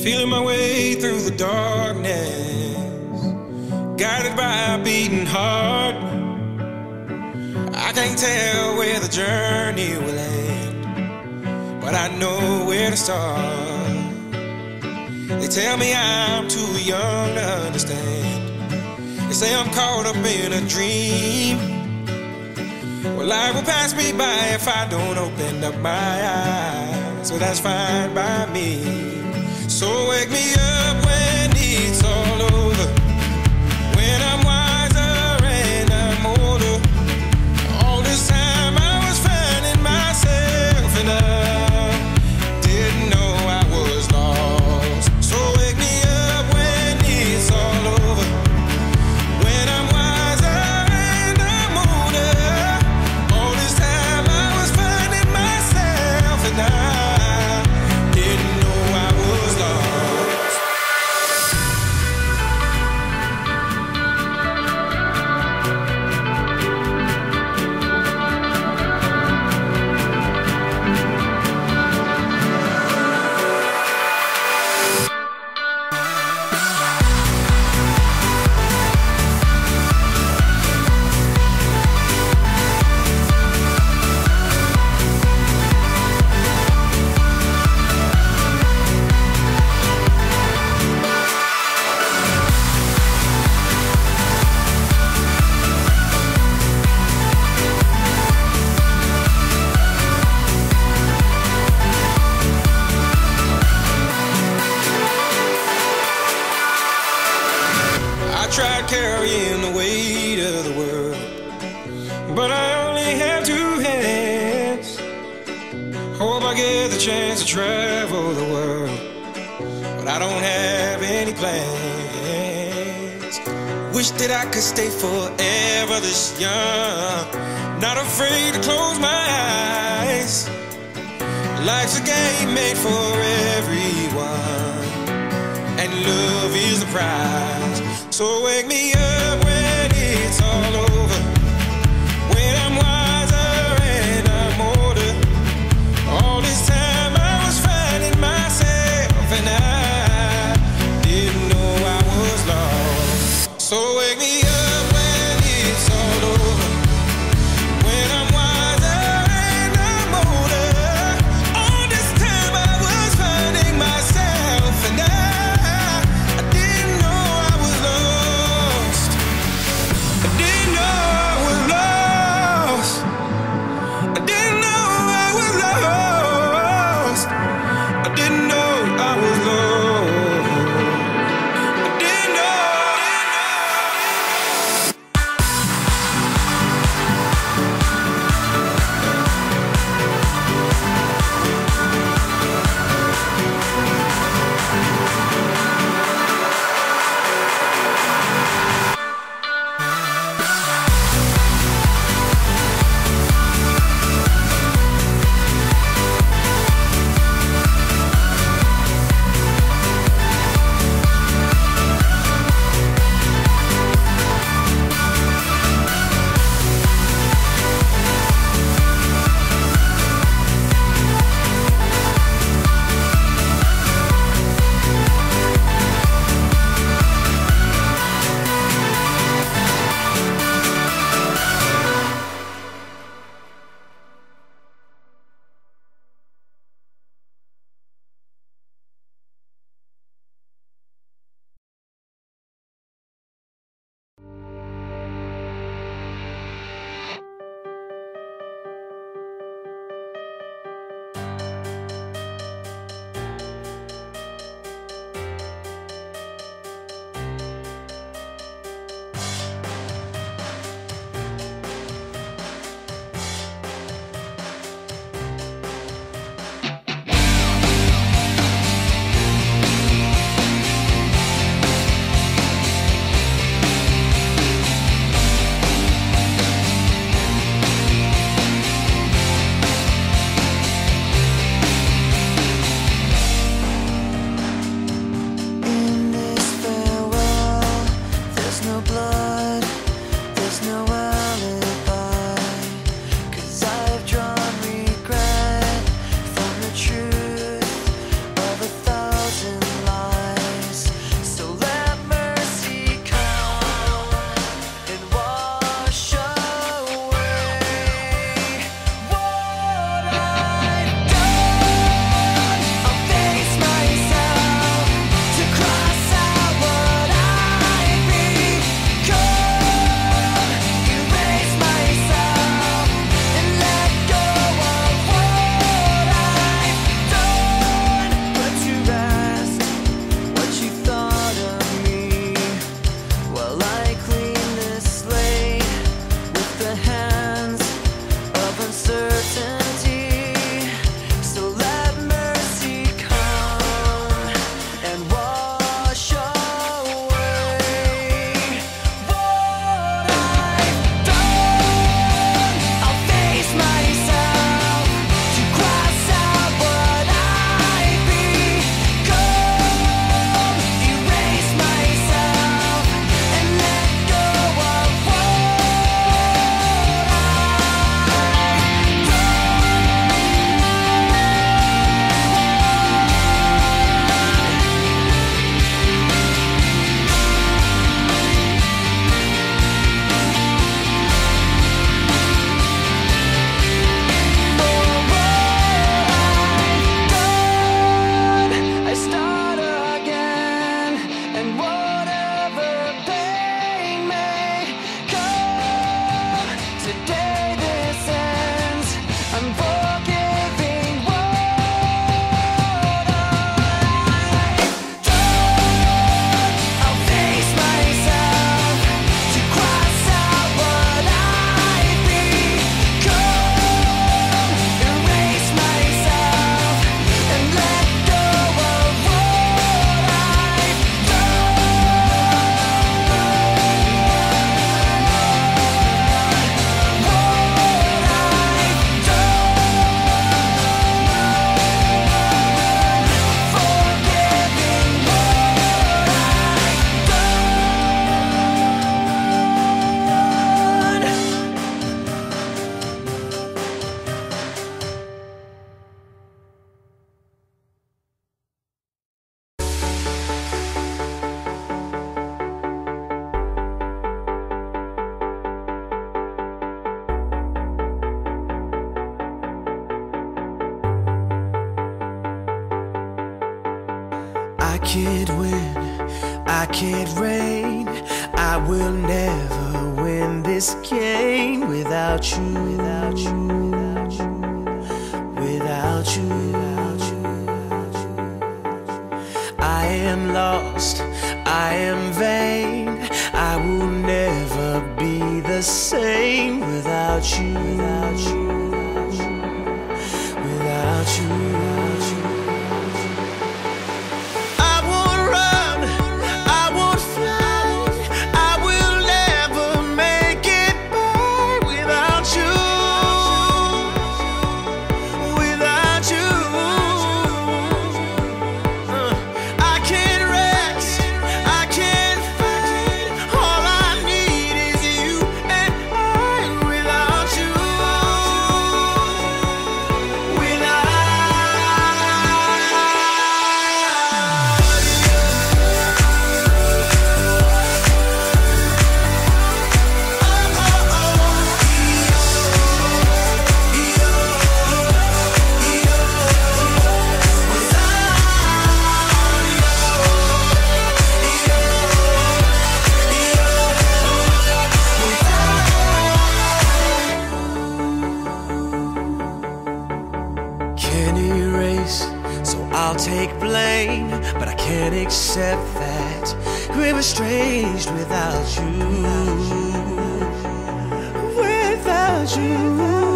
Feeling my way through the darkness, guided by a beating heart. I can't tell where the journey will end, but I know where to start. They tell me I'm too young to understand. They say I'm caught up in a dream. Well, life will pass me by if I don't open up my eyes. So that's fine by me. So wake me up when it's all over, when I'm wiser and I'm older. All this time I was finding myself and I didn't know I was lost. So wake me up when it's all over, when I'm wiser and I'm older. All this time I was finding myself and I didn't know I was lost. I tried carrying the weight of the world, but I only have two hands. Hope I get the chance to travel the world, but I don't have any plans. Wish that I could stay forever this young, not afraid to close my eyes. Life's a game made for everyone, and love is the prize. So wake me up when it's all over, when I'm wiser and I'm older. All this time I was finding myself and I didn't know I was lost. So wake me up when it's all over, when I'm wiser and I'm older. All this time I was finding myself and I didn't know I was lost. the hands of uncertainty. So let mercy come and wash away what I've done. I'll face myself to cross out what I've become, erase myself and let go of what I start again, and whatever pain may come, today this ends. I'm forgiving what I've done. I'll face myself to cross out what I've become, erase myself and let go of what I've I can't win, I can't reign, I will never win this game without you, without you, without you, without you, without you. I am lost, I am vain, I will never be the same without you, without you, without you, without you, without you. Can't erase, so I'll take blame, but I can't accept that we're estranged without you, without you.